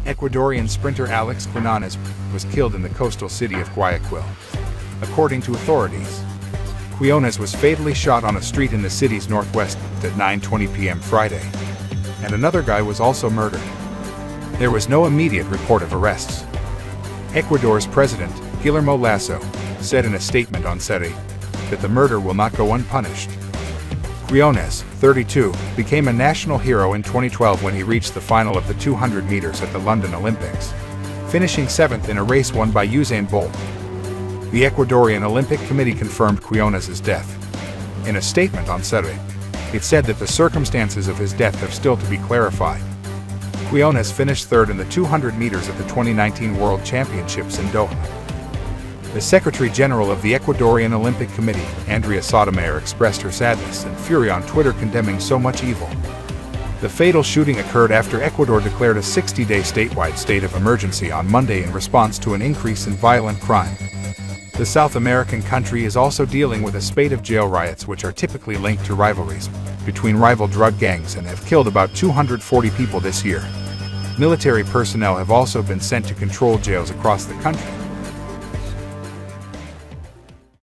Ecuadorian sprinter Alex Quinones was killed in the coastal city of Guayaquil. According to authorities, Quinones was fatally shot on a street in the city's northwest at 9:20 p.m. Friday, and another guy was also murdered. There was no immediate report of arrests. Ecuador's president, Guillermo Lasso, said in a statement on Saturday that the murder will not go unpunished. Quinones, 32, became a national hero in 2012 when he reached the final of the 200 meters at the London Olympics, finishing 7th in a race won by Usain Bolt. The Ecuadorian Olympic Committee confirmed Quinones' death. In a statement on Saturday, it said that the circumstances of his death have still to be clarified. Quinones finished 3rd in the 200 meters at the 2019 World Championships in Doha. The Secretary General of the Ecuadorian Olympic Committee, Andrea Sotomayor, expressed her sadness and fury on Twitter, condemning so much evil. The fatal shooting occurred after Ecuador declared a 60-day statewide state of emergency on Monday in response to an increase in violent crime. The South American country is also dealing with a spate of jail riots which are typically linked to rivalries between rival drug gangs and have killed about 240 people this year. Military personnel have also been sent to control jails across the country.